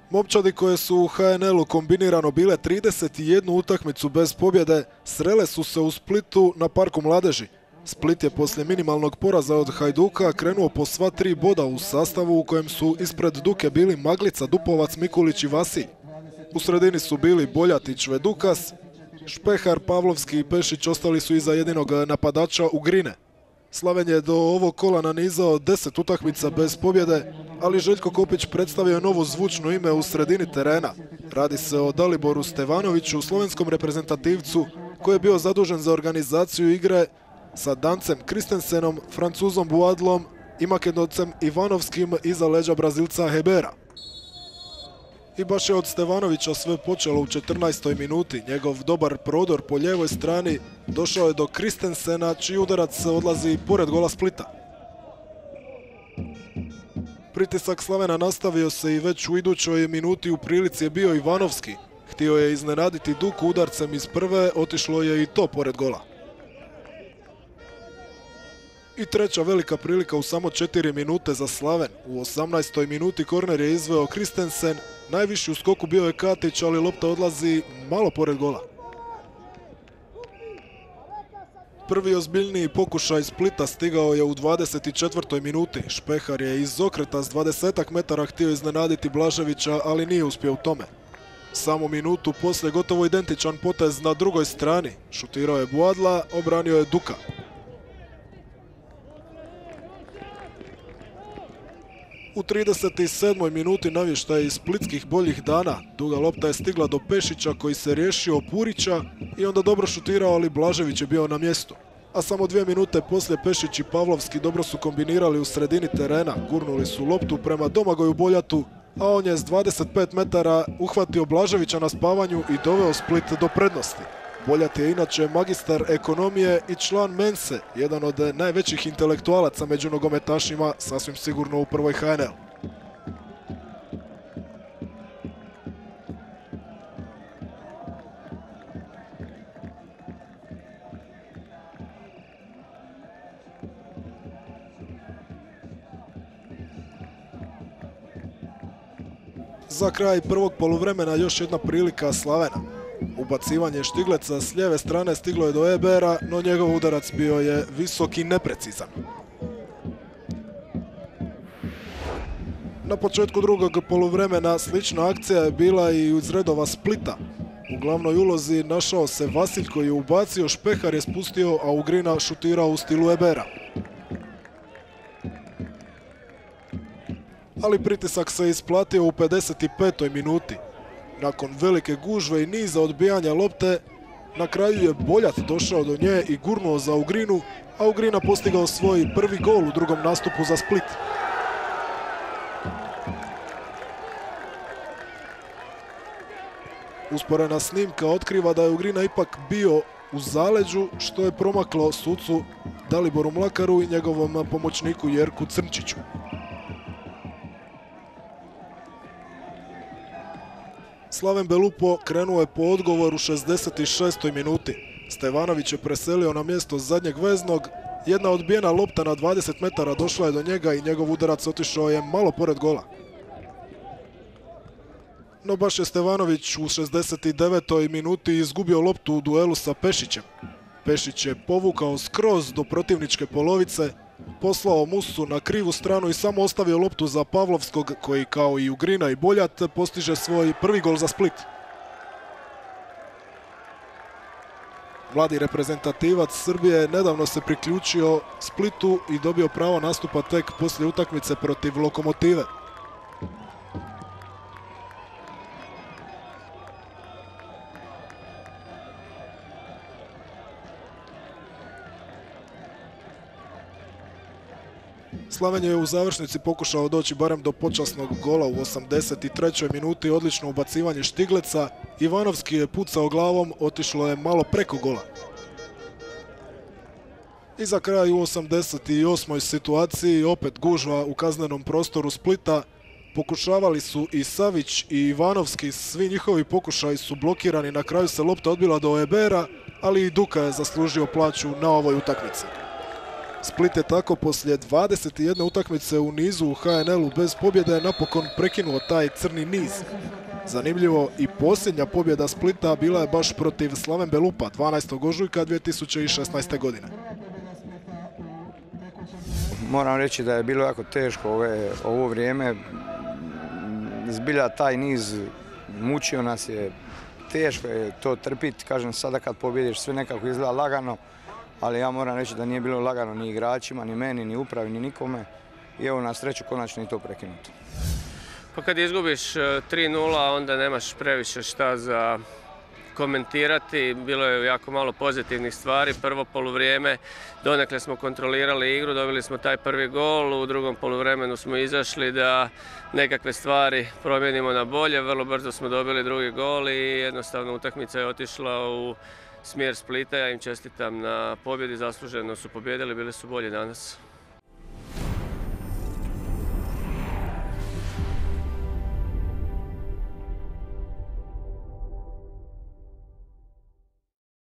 Momčadi koje su u HNL-u kombinirano bile 31 utakmicu bez pobjede, srele su se u Splitu na Parku mladeži. Split je poslije minimalnog poraza od Hajduka krenuo po sva 3 boda u sastavu u kojem su ispred Duke bili Maglica, Dupovac, Mikulić i Vasilj. U sredini su bili Boljatić, Vedukas, Špehar, Pavlovski i Pešić ostali su iza jedinog napadača Ugrine. Slaven je do ovog kola nanizao 10 utakmica bez pobjede, ali Željko Kopić predstavio novo zvučno ime u sredini terena. Radi se o Daliboru Stevanoviću, slovenskom reprezentativcu koji je bio zadužen za organizaciju igre sa Dancem Kristensenom, Francuzom Buadlom i Makedoncem Ivanovskim iza leđa Brazilca Hebera. I baš je od Stevanovića sve počelo u 14. minuti. Njegov dobar prodor po lijevoj strani došao je do Kristensena, čiji udarac odlazi pored gola Splita. Pritisak Slavena nastavio se i već u idućoj minuti u prilici je bio Ivanovski. Htio je iznenaditi Duku udarcem iz prve, otišlo je i to pored gola. I treća velika prilika u samo 4 minute za Slaven. U 18. minuti korner je izveo Kristensen, najviši u skoku bio je Katić, ali lopta odlazi malo pored gola. Prvi ozbiljniji pokušaj Splita stigao je u 24. minuti. Špehar je iz okreta s 20 metara htio iznenaditi Blaževića, ali nije uspio u tome. Samo minutu poslije gotovo identičan potez na drugoj strani. Šutirao je Buadla, obranio je Duka. U 37. minuti navještaj iz splitskih boljih dana. Duga lopta je stigla do Pešića koji se riješio Purića i onda dobro šutirao, ali Blažević je bio na mjestu. A samo 2 minute poslije Pešić i Pavlovski dobro su kombinirali u sredini terena. Gurnuli su loptu prema Domagoju Boljatu, a on je s 25 metara uhvatio Blaževića na spavanju i doveo Split do prednosti. Boljat je inače magistar ekonomije i član Mense, jedan od najvećih intelektualaca među nogometašima, sasvim sigurno u prvoj HNL. Za kraj prvog poluvremena još jedna prilika Slavena. Ubacivanje Štigleca s lijeve strane stiglo je do Ebera, no njegov udarac bio je visok i neprecizan. Na početku drugog poluvremena slična akcija je bila i iz redova Splita. U glavnoj ulozi našao se Vasilj koji je ubacio, Špehar je spustio, a Ugrina šutirao u stilu Ebera. Ali pritisak se isplatio u 55. minuti. Nakon velike gužve i niza odbijanja lopte, na kraju je Boljat došao do nje i gurnuo za Ugrinu, a Ugrina postigao svoj prvi gol u drugom nastupu za Split. Usporena snimka otkriva da je Ugrina ipak bio u zaleđu, što je promaklo sucu Daliboru Mlakaru i njegovom pomoćniku Jerku Crnčiću. Slaven Belupo krenuo je po odgovor u 66. minuti. Stevanović je preselio na mjesto zadnjeg veznog. Jedna odbijena lopta na 20 metara došla je do njega i njegov udarac otišao je malo pored gola. No baš je Stevanović u 69. minuti izgubio loptu u duelu sa Pešićem. Pešić je povukao skroz do protivničke polovice, poslao Musu na krivu stranu i samo ostavio loptu za Pavlovskog koji kao i Ugrina i Boljat postiže svoj prvi gol za Split. Mladi reprezentativac Srbije nedavno se priključio Splitu i dobio pravo nastupa tek poslije utakmice protiv Lokomotive. Slaven je u završnici pokušao doći barem do počasnog gola u 83. minuti, odlično ubacivanje Štigleca. Ivanovski je pucao glavom, otišlo je malo preko gola. I za kraj u 88. situaciji opet gužva u kaznenom prostoru Splita. Pokušavali su i Savić i Ivanovski, svi njihovi pokušaji su blokirani, na kraju se lopta odbila do Ebera, ali i Duka je zaslužio plaću na ovoj utakmici. Split je tako poslije 21 utakmice u nizu u HNL-u bez pobjede napokon prekinuo taj crni niz. Zanimljivo, i posljednja pobjeda Splita bila je baš protiv Slaven Belupa 12. ožujka 2016. godine. Moram reći da je bilo jako teško ovo vrijeme. Zbilja taj niz mučio nas je, teško je to trpiti. Kažem, sada kad pobjediš sve nekako izgleda lagano, ali ja moram reći da nije bilo lagano ni igračima, ni meni, ni upravi, ni nikome. I evo, na sreću konačno i to prekinuto. Pa kad izgubiš 3:0 onda nemaš previše šta za komentirati. Bilo je jako malo pozitivnih stvari. Prvo poluvrijeme donekle smo kontrolirali igru, dobili smo taj prvi gol, u drugom poluvremenu smo izašli da nekakve stvari promijenimo na bolje. Vrlo brzo smo dobili drugi gol i jednostavno utakmica je otišla u smjer Splita. Ja im čestitam na pobjedi, zasluženo su pobjedili, bili su bolji danas.